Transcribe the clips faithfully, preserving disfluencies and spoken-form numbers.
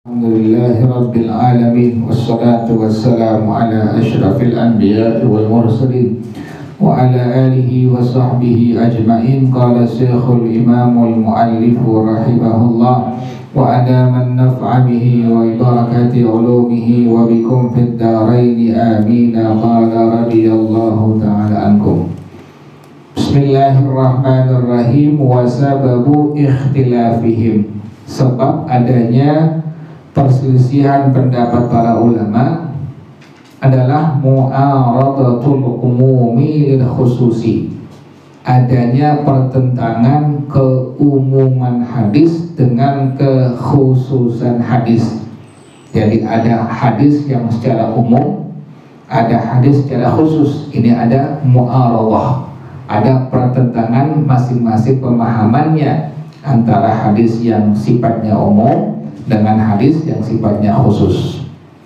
Alhamdulillahi Rabbil Alamin. Wassalatu wassalamu ala ashrafil anbiya wal mursalin wa ala alihi wa sahbihi ajma'in. Qala syekhul imamul muallifu rahimahullah wa adaman naf'a bihi wa ibarakati ulumihi wa bikum fid daraini amin. Qala radiyallahu ta'ala ankum. Bismillahirrahmanirrahim. Wa sababu ikhtilafihim, sebab adanya perselisihan pendapat para ulama adalah mu'aradatul umumi lil khususi, adanya pertentangan keumuman hadis dengan kekhususan hadis. Jadi ada hadis yang secara umum, ada hadis secara khusus. Ini ada mu'aradah, ada pertentangan masing-masing pemahamannya antara hadis yang sifatnya umum dengan hadis yang sifatnya khusus.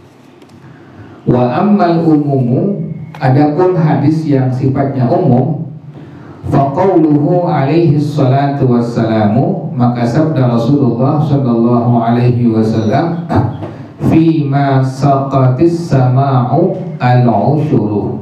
Wa ammal umumu, adapun hadis yang sifatnya umum, faqauluhu alaihi salatu wassalamu, maka sabda Rasulullah sallallahu alaihi wasallam, fi ma saqatis sama'u al-ushuru,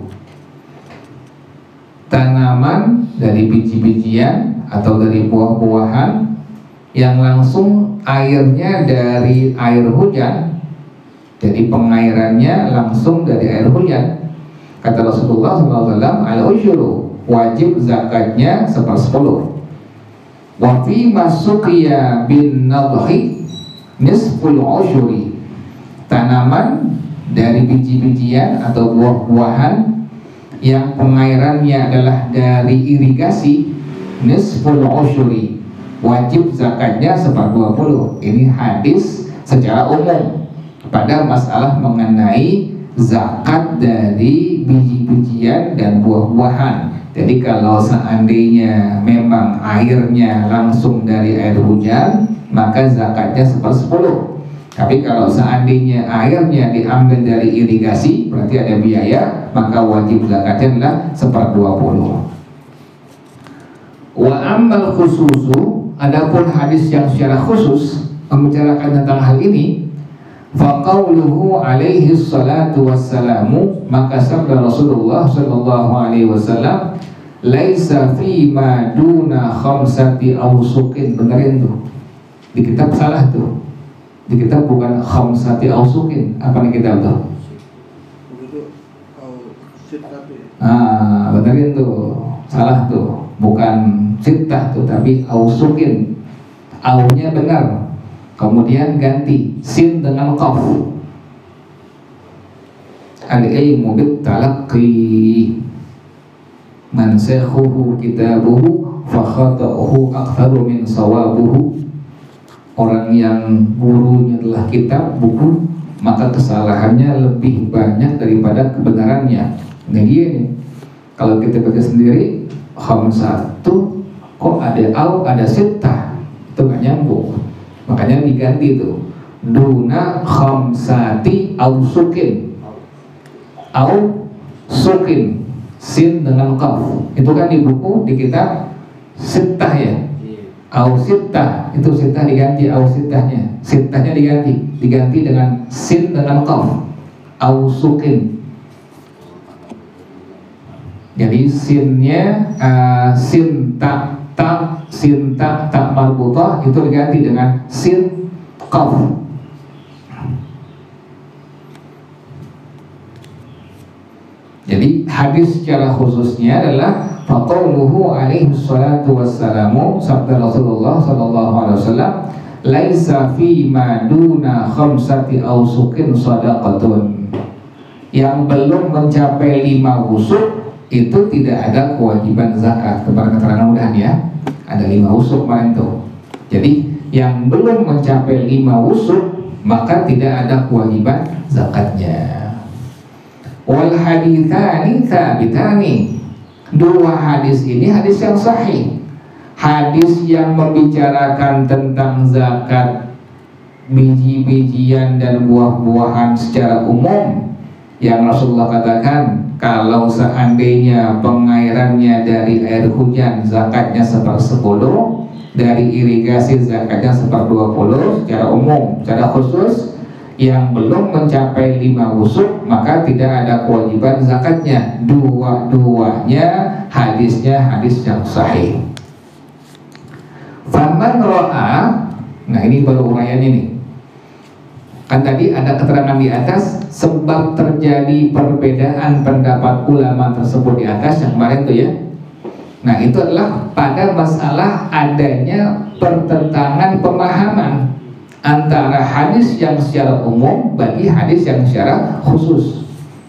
tanaman dari biji-bijian atau dari buah-buahan yang langsung airnya dari air hujan, jadi pengairannya langsung dari air hujan. Kata Rasulullah shallallahu alaihi wasallam, al-ushuru, wajib zakatnya sepersepuluh. Wa fi masuqiya bin nadhi nisful ushuri, tanaman dari biji-bijian atau buah-buahan yang pengairannya adalah dari irigasi, nisful ushuri, wajib zakatnya seperdua puluh. Ini hadis secara umum pada masalah mengenai zakat dari biji-bijian dan buah-buahan. Jadi kalau seandainya memang airnya langsung dari air hujan, maka zakatnya sepersepuluh. Tapi kalau seandainya airnya diambil dari irigasi, berarti ada biaya, maka wajib zakatnya adalah seperdua puluh. Wa ammal khususu, adapun hadis yang secara khusus membicarakan tentang hal ini, faqauluhu alaihi salatu wassalamu, maka sabda Rasulullah sallallahu alaihi wasallam, laisa fi ma duna khamsati awsuqin. Benerin tuh, di kitab salah tuh, di kitab bukan khamsati awsuqin. Apa nih kitab tuh? Ah, benerin tuh, salah tuh, bukan sittah tuh, tapi ausukin. Aunya benar, kemudian ganti sin dengan qaf. Al-ilmu bit talaqqi, man sakhuhu kitabuhu fa khata'uhu aktsaru min sawabuhu. Orang yang gurunya adalah kitab, buku, maka kesalahannya lebih banyak daripada kebenarannya. Nah dia nih, kalau kita baca sendiri khamsatu, kok ada au, ada sittah, itu gak nyambung. Makanya diganti tuh, duna khamsati au sukin, au sukin, sin dengan qaf. Itu kan di buku, di kitab sittah ya, au sittah, itu sittah diganti au sittahnya, sittahnya diganti, diganti dengan sin dengan qaf, au sukin. Jadi sinnya uh, sin tak tak sin tak tak marbutah itu diganti dengan sin qaf. Jadi hadis secara khususnya adalah faqauluhu alaihi salatu wassalamu, sabda Rasulullah sallallahu alaihi wasallam, laisa fi ma duna khamsati awsuqin shadaqatun, yang belum mencapai lima wusuk itu tidak ada kewajiban zakat. Kepada keterangan mudah ya, ada lima wusuk kemarin tuh. Jadi yang belum mencapai lima wusuk maka tidak ada kewajiban zakatnya. Wal haditsani tsabitani, dua hadis ini hadis yang sahih. Hadis yang membicarakan tentang zakat biji-bijian dan buah-buahan secara umum, yang Rasulullah katakan kalau seandainya pengairannya dari air hujan zakatnya sepersepuluh, dari irigasi zakatnya seperdua puluh secara umum. Secara khusus yang belum mencapai lima wusuk maka tidak ada kewajiban zakatnya. Dua-duanya hadisnya hadis yang sahih. Faman ro'a, nah ini baru uraiannya nih. Kan tadi ada keterangan di atas sebab terjadi perbedaan pendapat ulama tersebut di atas yang kemarin tuh ya. Nah itu adalah pada masalah adanya pertentangan pemahaman antara hadis yang secara umum bagi hadis yang secara khusus.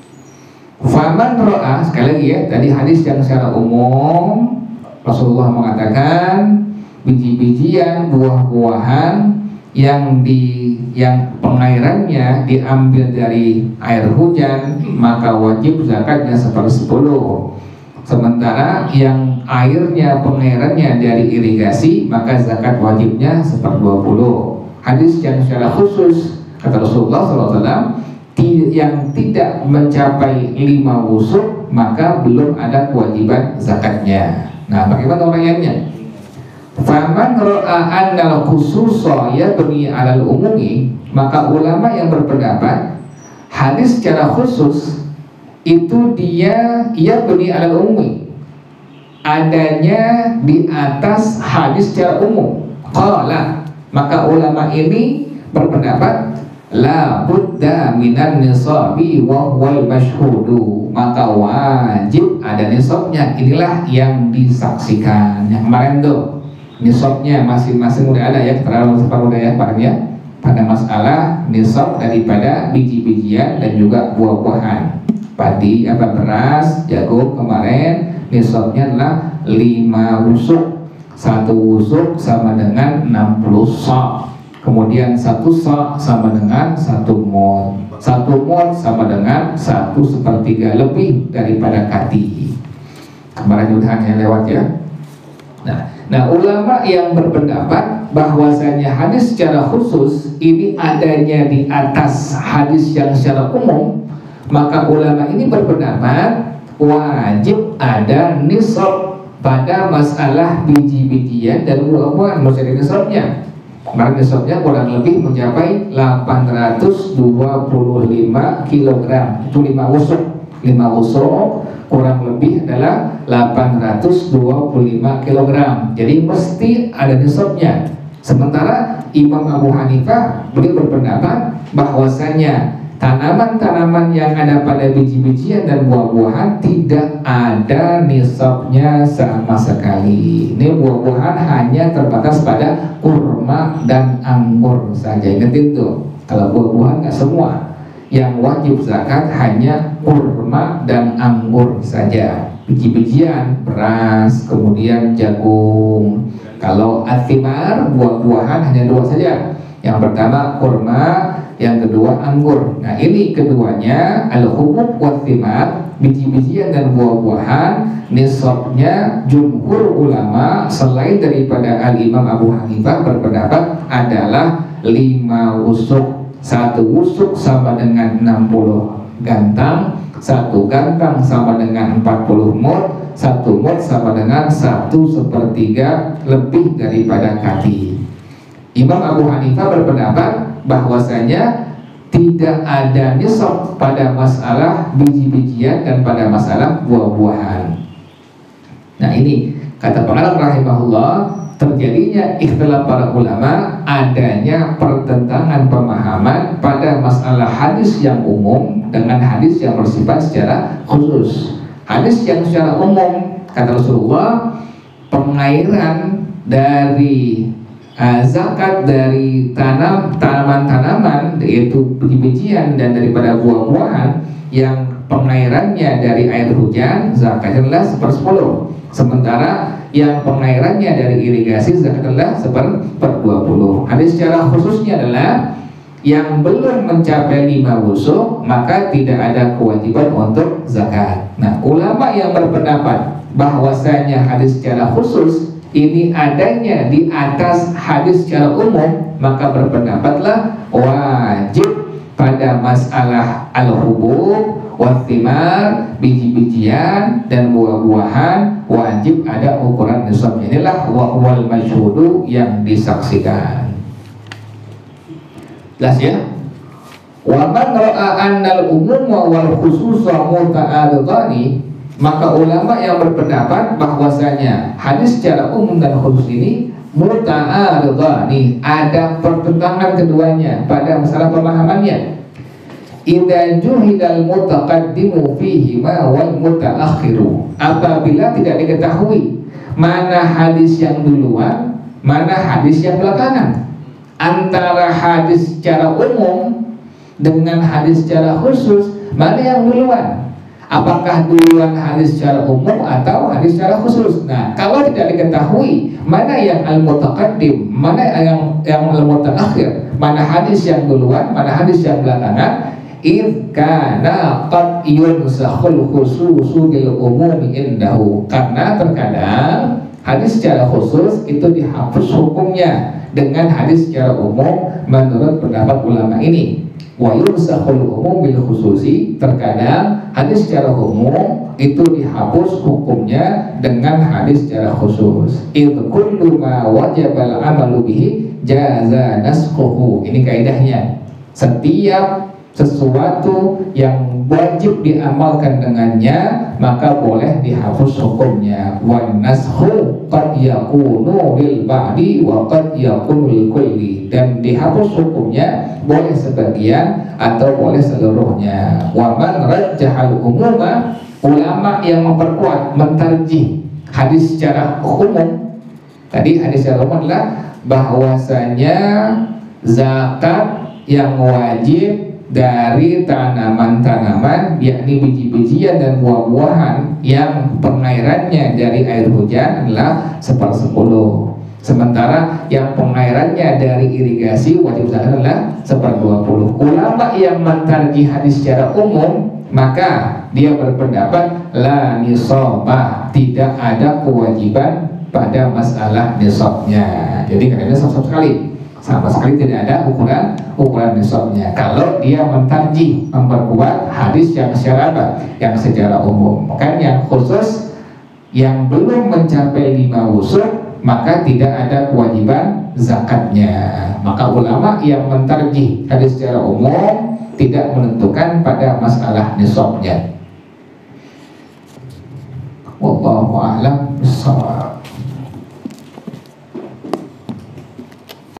Faman ro'a, sekali lagi ya, tadi hadis yang secara umum Rasulullah mengatakan biji-bijian, buah-buahan yang di yang pengairannya diambil dari air hujan maka wajib zakatnya sepersepuluh. Sementara yang airnya pengairannya dari irigasi maka zakat wajibnya seperdua puluh. Hadis yang secara khusus kata Rasulullah shallallahu alaihi wasallam yang tidak mencapai lima wusuk maka belum ada kewajiban zakatnya. Nah, bagaimana uraiannya? Faman ro'a annal khususa yabni 'alal umumi, maka ulama yang berpendapat hadis secara khusus itu dia yabni 'alal umumi, adanya di atas hadis secara umum. Qala, maka ulama ini berpendapat la budda minan nisabi wa huwal mashhudu, maka wajib ada nisabnya. Inilah yang disaksikan. Yang kemarin tuh nisabnya masing-masing udah ada ya, keterangan udah ya kemarin ya, pada masalah nisab daripada biji-bijian dan juga buah-buahan. Padi apa beras, jagung kemarin nisabnya adalah lima wusuk. Satu wusuk sama dengan enam puluh sa'. Kemudian satu sa' sama dengan satu mod. Satu mod sama dengan satu sepertiga lebih daripada kati. Kemarin udah hanya lewat ya. Nah, nah ulama yang berpendapat bahwasanya hadis secara khusus ini adanya di atas hadis yang secara umum, maka ulama ini berpendapat wajib ada nisab pada masalah biji-bijian dan buah-buahan. Maksud nisabnya, kemarin nisabnya kurang lebih mencapai delapan ratus dua puluh lima kilogram. Itu lima wusuk. lima wusuk kurang lebih adalah delapan ratus dua puluh lima kilogram. Jadi mesti ada nisabnya. Sementara Imam Abu Hanifah beliau berpendapat bahwasanya tanaman-tanaman yang ada pada biji-bijian dan buah-buahan tidak ada nisabnya sama sekali. Ini buah-buahan hanya terbatas pada kurma dan anggur saja. Ingatin tuh, kalau buah-buahan nggak semua. Yang wajib zakat hanya kurma dan anggur saja. Biji-bijian, beras, kemudian jagung. Kalau athimar, buah-buahan hanya dua saja. Yang pertama kurma, yang kedua anggur. Nah ini keduanya al-hubub wa thimar, biji-bijian dan buah-buahan, nisabnya jumhur ulama selain daripada al-Imam Abu Hanifah berpendapat adalah lima wusuk. Satu wusuk sama dengan enam puluh gantang, satu gantang sama dengan empat puluh mud, satu mud sama dengan satu sepertiga lebih daripada kati. Imam Abu Hanifah berpendapat bahwasanya tidak ada nisab pada masalah biji-bijian dan pada masalah buah-buahan. Nah ini kata pengarang rahimahullah, terjadinya ikhtilaf para ulama adanya pertentangan pemahaman pada masalah hadis yang umum dengan hadis yang bersifat secara khusus. Hadis yang secara umum kata Rasulullah, pengairan dari Uh, zakat dari tanam tanaman-tanaman yaitu biji-bijian dan daripada buah-buahan yang pengairannya dari air hujan zakatnya adalah sepersepuluh. Sementara yang pengairannya dari irigasi zakat adalah seperdua puluh. Hadis secara khususnya adalah yang belum mencapai lima wusuk maka tidak ada kewajiban untuk zakat. Nah, ulama yang berpendapat bahwasanya hadis secara khusus ini adanya di atas hadis secara umum, maka berpendapatlah wajib pada masalah al-hubub wathimar, biji-bijian dan buah-buahan wajib ada ukuran nisab. Inilah wal masyhudu yang disaksikan. Jelas ya? Wa man ra'a annal umuma wal khususa muta'aridani, maka ulama yang berpendapat bahwasanya hadis secara umum dan khusus ini muta'aridani, ada pertentangan keduanya pada masalah pemahamannya. Idza juhidal mutaqaddimu fihi ma wal mutaakhiru, apabila tidak diketahui mana hadis yang duluan, mana hadis yang belakangan, antara hadis secara umum dengan hadis secara khusus, mana yang duluan? Apakah duluan hadis secara umum atau hadis secara khusus? Nah, kalau tidak diketahui mana yang al-mutaqaddim, mana yang yang al-mutaakhir, mana hadis yang duluan, mana hadis yang belakangan, id kana qad yunsakhul khususu bil umumi indahu, karena terkadang hadis secara khusus itu dihapus hukumnya dengan hadis secara umum menurut pendapat ulama ini. Wa yunsakhul umum bil khususi, terkadang hadis secara umum itu dihapus hukumnya dengan hadis secara khusus. Id kullu ma wajibal amalu bihi jaza naskhuhu. Ini kaidahnya. Setiap sesuatu yang wajib diamalkan dengannya maka boleh dihapus hukumnya. Wan naskhu qad yakunu lil ba'di wa qad yakunu lil kulli, dan dihapus hukumnya boleh sebagian atau boleh seluruhnya. Wa man rajjahal umuma, ulama yang memperkuat, mentarjih hadis secara umum. Tadi hadis secara umum adalah bahwasanya zakat yang wajib dari tanaman-tanaman, yakni biji-bijian dan buah-buahan yang pengairannya dari air hujan adalah sepersepuluh. Sementara yang pengairannya dari irigasi wajib zakat adalah seperdua puluh. Ulama yang mentarjih hadis secara umum, maka dia berpendapat la nisabah, tidak ada kewajiban pada masalah nisabnya. Jadi karena nisab sekali, sama sekali tidak ada ukuran ukuran nisabnya. Kalau dia mentarjih, memperkuat hadis yang secara apa? Yang secara umum. Kan yang khusus yang belum mencapai lima wusuk maka tidak ada kewajiban zakatnya. Maka ulama yang mentarjih hadis secara umum tidak menentukan pada masalah nisabnya. Wallahu a'lam bishawab.